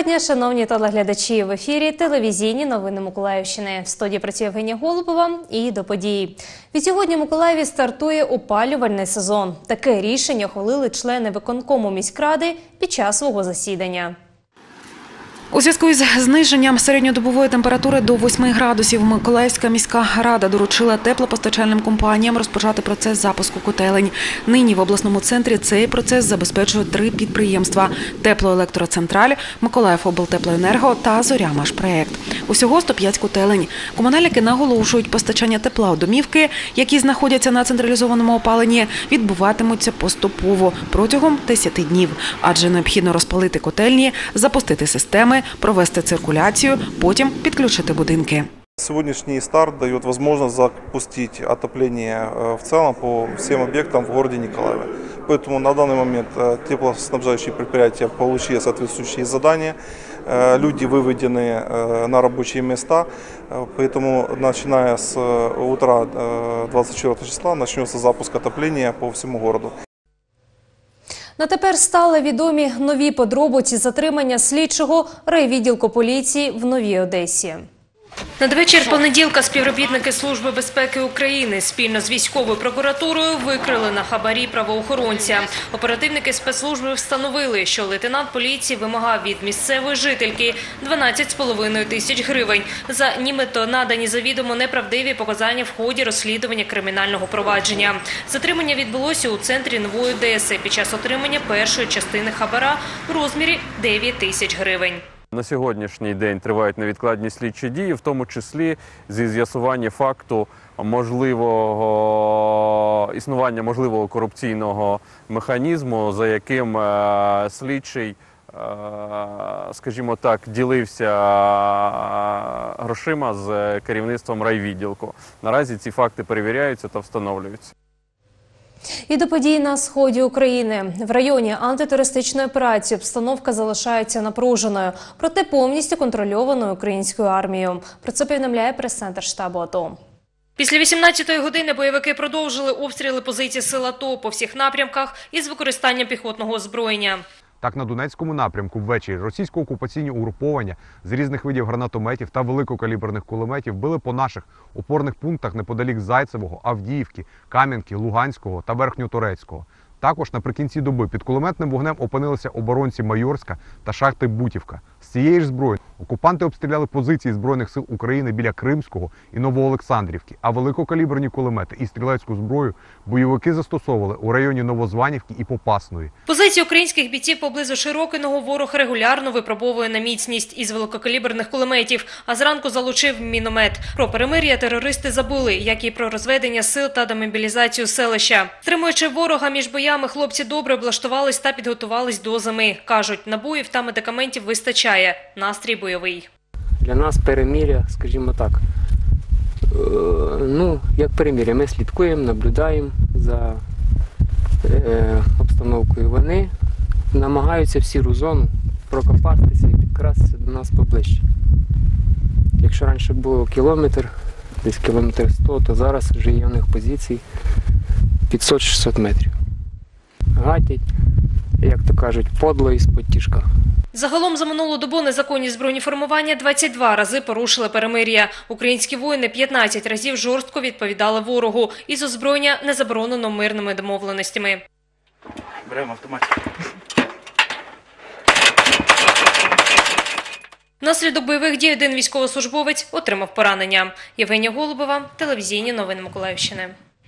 дня, шановні телеглядачі! В ефірі телевізійні новини Миколаївщини. В студії працює Євгенія Голубова і до подій. Відсьогодні в Миколаєві стартує опалювальний сезон. Таке рішення ухвалили члени виконкому міськради під час свого засідання. У зв'язку із зниженням середньодобової температури до 8 градусів Миколаївська міська рада доручила теплопостачальним компаніям розпочати процес запуску котелень. Нині в обласному центрі цей процес забезпечують 3 підприємства – Теплоелектроцентраль, Миколаївоблтеплоенерго та Зоря-Машпроект. Усього 105 котелень. Комунальники наголошують, постачання тепла у домівки, які знаходяться на централізованому опаленні, відбуватимуться поступово протягом 10 днів. Адже необхідно розпалити котельні, запустити системи, провести циркуляцию, потом подключить будинки. Сегодняшний старт дает возможность запустить отопление в целом по всем объектам в городе Николаеве. Поэтому на данный момент теплоснабжающие предприятия получили соответствующие задания, люди выведены на рабочие места, поэтому начиная с утра 24 числа начнется запуск отопления по всему городу. На тепер стали відомі нові подробиці затримання слідчого райвідділку поліції в Новій Одесі. Надвечір понеділка співробітники Служби безпеки України спільно з військовою прокуратурою викрили на хабарі правоохоронця. Оперативники спецслужби встановили, що лейтенант поліції вимагав від місцевої жительки 12,5 тисяч гривень за нібито надані завідомо неправдиві показання в ході розслідування кримінального провадження. Затримання відбулося у центрі Нової Одеси під час отримання першої частини хабара в розмірі 9 тисяч гривень. На сьогоднішній день тривають невідкладні слідчі дії, в тому числі зі з'ясування факту існування можливого корупційного механізму, за яким слідчий, скажімо так, ділився грошима з керівництвом райвідділку. Наразі ці факти перевіряються та встановлюються. І до подій на сході України. В районі антитерористичної операції обстановка залишається напруженою, проте повністю контрольованою українською армією. Про це повідомляє прес-центр штабу АТО. Після 18-ї години бойовики продовжили обстріли позицій сил АТО по всіх напрямках із використанням піхотного озброєння. Так, на Донецькому напрямку ввечері російсько-окупаційні угруповання з різних видів гранатометів та великокаліберних кулеметів били по наших опорних пунктах неподалік Зайцевого, Авдіївки, Кам'янки, Луганського та Верхньоторецького. Також наприкінці доби під кулеметним вогнем опинилися оборонці Майорська та шахти Бутівка. З цієї ж зброї окупанти обстріляли позиції Збройних сил України біля Кримського і Новоолександрівки, а великокаліберні кулемети і стрілецьку зброю бойовики застосовували у районі Новозванівки і Попасної. Позиції українських бійців поблизу Широкиного ворог регулярно випробовує на міцність із великокаліберних кулеметів, а зранку залучив міномет. Про перемир'я терористи забули, як і про розведення сил та демобілізацію селища. Стримуючи ворога між боями, хлопці добре облаштувались та підготувались до зими. Кажуть, набоїв та медикаментів вистачає. Настрій бойовий. Для нас перемир'я, скажімо так, як перемир'я. Ми слідкуємо, наблюдаємо за обстановкою. Вони намагаються в сіру зону прокопатися і підкрастися до нас поближче. Якщо раніше було кілометр, десь кілометр 100, то зараз вже є у них позиції 500-600 метрів. Гатять, як то кажуть, подло із-под тишка. Загалом за минулу добу незаконні збройні формування 22 рази порушили перемир'я. Українські воїни 15 разів жорстко відповідали ворогу із озброєння не заборонено мирними домовленостями. Беремо автомат. Внаслідок бойових дій один військовослужбовець отримав поранення. Євгенія Голубова, телевізійні новини Миколаївщини.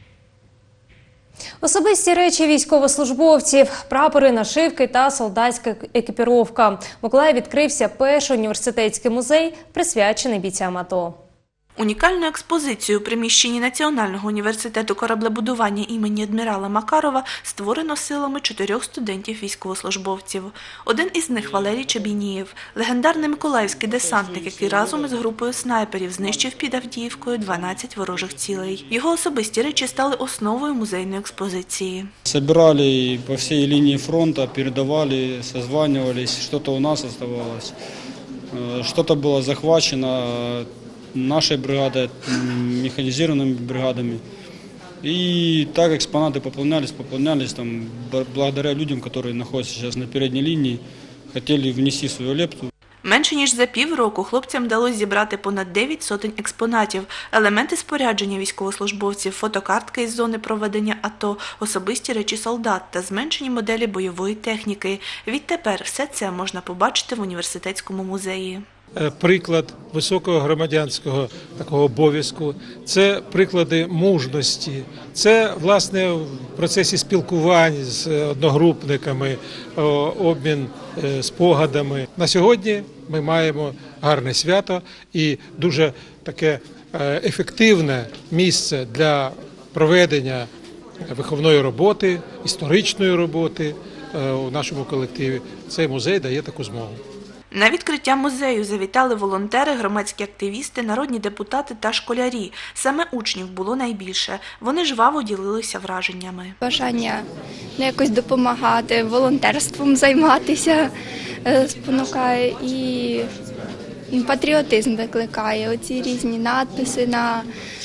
Особисті речі військовослужбовців, прапори, нашивки та солдатська екіпіровка. В Миколаєві відкрився перший університетський музей, присвячений бійцям АТО. Унікальну експозицію у приміщенні Національного університету кораблебудування імені адмірала Макарова створено силами 4 студентів-військовослужбовців. Один із них – Валерій Чебінієв, легендарний миколаївський десантник, який разом із групою снайперів знищив під Авдіївкою 12 ворожих цілей. Його особисті речі стали основою музейної експозиції. Збирали по всій лінії фронту, передавали, созванювалися, щось у нас залишилось, щось було захвачено нашей бригадой, механизированными бригадами. И так экспонаты пополнялись там, благодаря людям, которые находятся сейчас на передней линии, хотели внести свою лепту. Менше ніж за півроку хлопцям вдалося зібрати понад 9 сотень експонатів, елементи спорядження військовослужбовців, фотокартки із зони проведення АТО, особисті речі солдат та зменшені моделі бойової техніки. Відтепер все це можна побачити в університетському музеї. Приклад високого громадянського такого обов'язку, це приклади мужності, це, власне, в процесі спілкувань з одногрупниками, обмін спогадами. На сьогодні ми маємо гарне свято і дуже таке ефективне місце для проведення виховної роботи, історичної роботи у нашому колективі. Цей музей дає таку змогу. На відкриття музею завітали волонтери, громадські активісти, народні депутати та школярі. Саме учнів було найбільше. Вони жваво ділилися враженнями. Бажання якось допомагати, волонтерством займатися спонукає і патріотизм викликає. Оці різні надписи на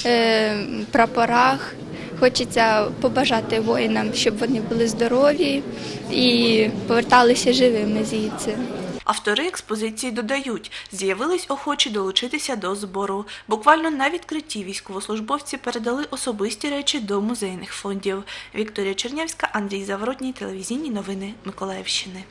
прапорах. Хочеться побажати воїнам, щоб вони були здорові і поверталися живими звідси. Автори експозиції додають, з'явились охочі долучитися до збору. Буквально на відкритті військовослужбовці передали особисті речі до музейних фондів. Вікторія Чернявська, Андрій Заворотній, телевізійні новини Миколаївщини.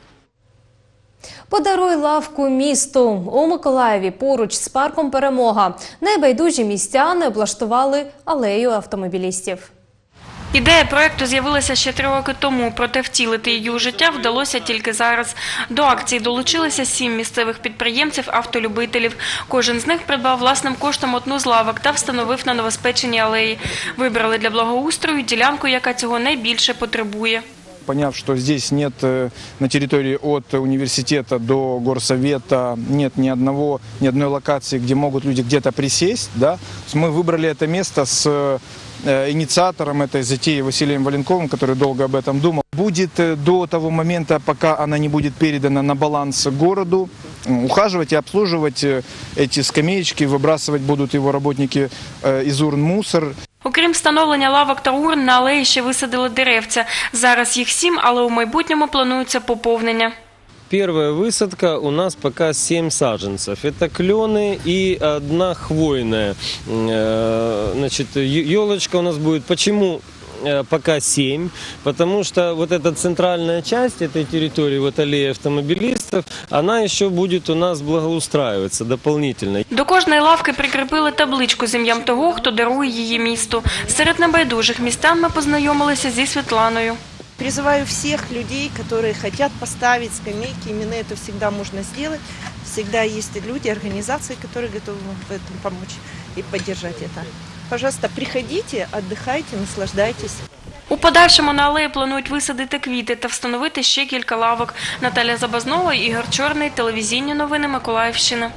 Подаруй лавку місту. У Миколаєві поруч з парком «Перемога» небайдужі містяни облаштували алею автомобілістів. Ідея проєкту з'явилася ще 3 роки тому, проте втілити її у життя вдалося тільки зараз. До акції долучилися 7 місцевих підприємців-автолюбителів. Кожен з них придбав власним коштом одну з лавок та встановив на новоспеченій алеї. Вибрали для благоустрою ділянку, яка цього найбільше потребує. Поняв, что здесь нет на территории от университета до горсовета нет ни одной локации, где могут люди где-то присесть. Да? Мы выбрали это место с инициатором этой затеи Василием Валенковым, который долго об этом думал. Будет до того момента, пока она не будет передана на баланс городу, ухаживать и обслуживать эти скамеечки, выбрасывать будут его работники из урн мусор. Окрім встановлення лавок та урн, на алеї ще висадили деревця. Зараз їх 7, але у майбутньому планується поповнення. Первая высадка у нас пока 7 саженцев. Это клены и 1 хвойная. Значит, елочка у нас будет. Почему пока 7? Потому что вот эта центральная часть этой территории, вот аллея автомобилистов, она еще будет у нас благоустраиваться дополнительно. До кожної лавки прикріпили табличку з ім'ям того, хто дарує її місту. Серед небайдужих містян ми познайомилися зі Світланою. Призываю всех людей, которые хотят поставить скамейки, именно это всегда можно сделать. Всегда есть люди, организации, которые готовы в этом помочь и поддержать это. Пожалуйста, приходите, отдыхайте, наслаждайтесь. У подальшому на алеї планують висадити квіти та встановити ще кілька лавок. Наталя Забазнова, Ігор Чорний, телевізійні новини Миколаївщини.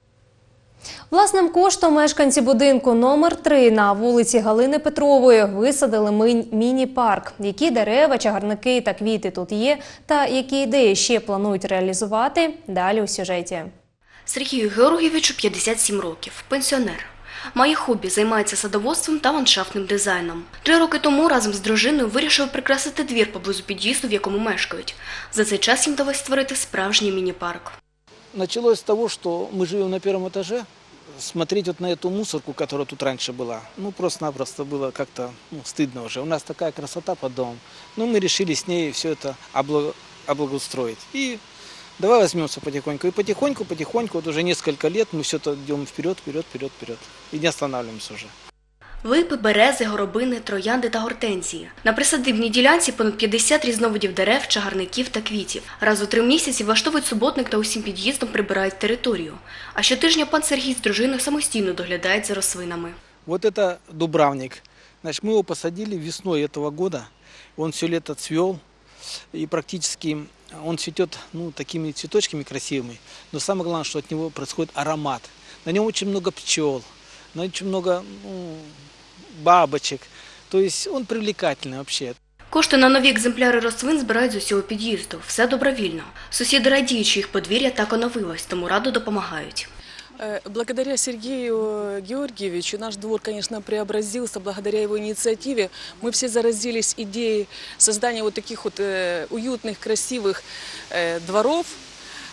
Власним коштом мешканці будинку номер 3 на вулиці Галини Петрової висадили міні-парк. Які дерева, чагарники та квіти тут є, та які ідеї ще планують реалізувати – далі у сюжеті. Сергію Георгійовичу 57 років, пенсіонер. Має хобі, займається садоводством та ландшафтним дизайном. 3 роки тому разом з дружиною вирішив прикрасити двір поблизу під'їзду, в якому мешкають. За цей час їм вдалося створити справжній міні-парк. Началось с того, что мы живем на 1-м этаже. Смотреть вот на эту мусорку, которая тут раньше была, просто-напросто было как-то стыдно уже. У нас такая красота под домом. Мы решили с ней все это облагоустроить. И давай возьмемся потихоньку. И потихоньку, вот уже несколько лет мы все это идем вперед. И не останавливаемся уже. Липи, берези, горобини, троянди та гортензії. На присадибній ділянці понад 50 різновидів дерев, чагарників та квітів. Раз у 3 місяці влаштовують суботник та усім під'їздом прибирають територію. А щотижня пан Сергій з дружиною самостійно доглядають за рослинами. Вот это дубравник. Значит, мы его посадили весной этого года. Он все лето цвел. И практически он цветет такими цветочками красивыми. Но самое главное, что от него происходит аромат. На нем очень много пчел. На нем очень много бабочек. То есть он привлекательный вообще. Кошти на нові екземпляри рослин збирають з усього під'їзду. Все добровільно. Сусіди радіють, що їх подвір'я так оновилось, тому радо допомагають. Благодаря Сергею Георгиевичу наш двор, конечно, преобразился. Благодаря его инициативе мы все заразились идеей создания вот таких вот уютных, красивых дворов.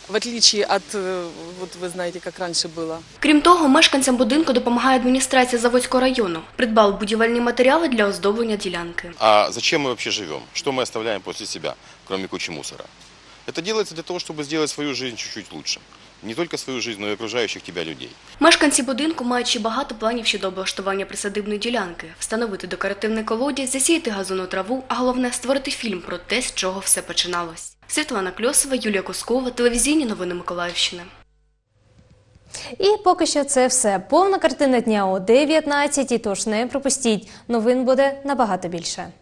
в отличие от, вот вы знаете, как раньше было. Крім того, мешканцям будинку допомагає адміністрація Заводського району. Придбали будівельні матеріали для оздоблення ділянки. А зачем мы вообще живем? Что мы оставляем после себя, кроме кучи мусора? Это делается для того, чтобы сделать свою жизнь чуть-чуть лучше. Не только свою жизнь, но и окружающих тебя людей. Мешканці будинку мають ще багато планів щодо облаштування присадибної ділянки, встановити декоративний колодязь, засіяти газонну траву, а головне – створити фільм про те, з чого все починалось. Світлана Кльосова, Юлія Коскова, телевізійні новини Миколаївщини. І поки що це все. Повна картина дня о 19-й, тож не пропустіть. Новин буде набагато більше.